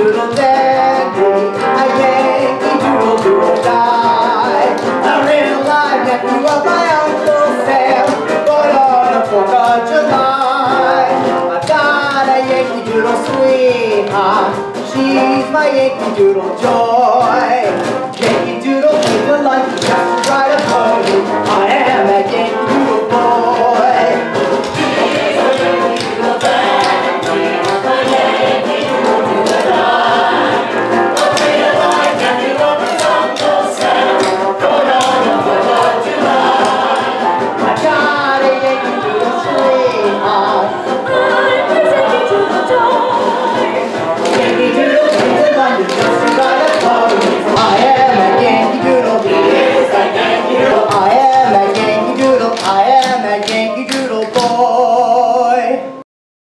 Doodle dandy, a Yankee Doodle do or die. A real live nephew of my Uncle Sam, born on the 4th of July. I've got a Yankee Doodle sweetheart, she's my Yankee Doodle joy. Yankee Doodle came to life, just to ride a pony. I am